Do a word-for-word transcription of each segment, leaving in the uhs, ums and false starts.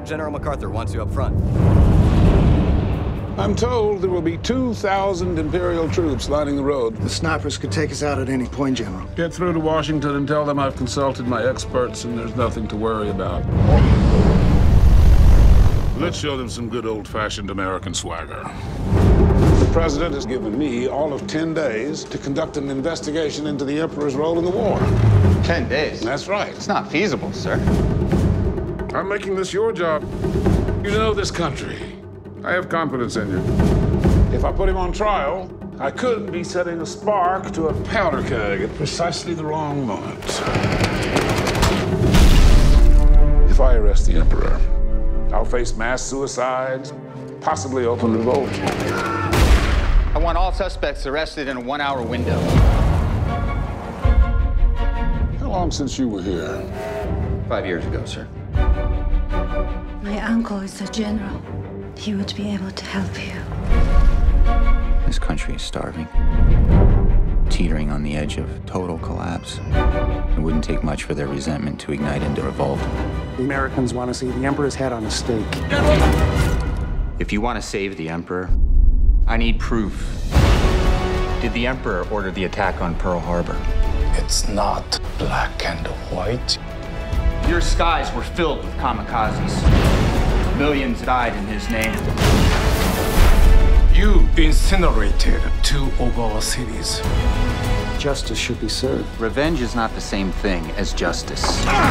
General MacArthur wants you up front. I'm told there will be two thousand Imperial troops lining the road. The snipers could take us out at any point, General. Get through to Washington and tell them I've consulted my experts and there's nothing to worry about. Let's show them some good old-fashioned American swagger. The president has given me all of ten days to conduct an investigation into the Emperor's role in the war. Ten days? That's right. It's not feasible, sir. I'm making this your job. You know this country. I have confidence in you. If I put him on trial, I could be setting a spark to a powder keg at precisely the wrong moment. If I arrest the Emperor, I'll face mass suicides, possibly open revolt. I want all suspects arrested in a one-hour window. How long since you were here? Five years ago, sir. My uncle is a general. He would be able to help you. This country is starving, teetering on the edge of total collapse. It wouldn't take much for their resentment to ignite into revolt. The Americans want to see the Emperor's head on a stake. If you want to save the Emperor, I need proof. Did the Emperor order the attack on Pearl Harbor? It's not black and white. Your skies were filled with kamikazes. Millions died in his name. You incinerated two of our cities. Justice should be served. Revenge is not the same thing as justice.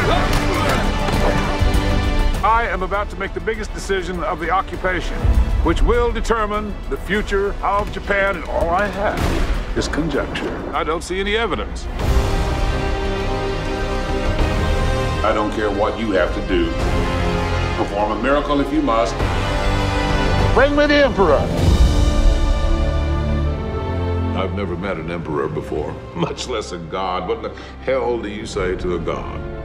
I am about to make the biggest decision of the occupation, which will determine the future of Japan, and all I have is conjecture. I don't see any evidence. I don't care what you have to do. Perform a miracle if you must. Bring me the Emperor! I've never met an emperor before, much less a god. What the hell do you say to a god?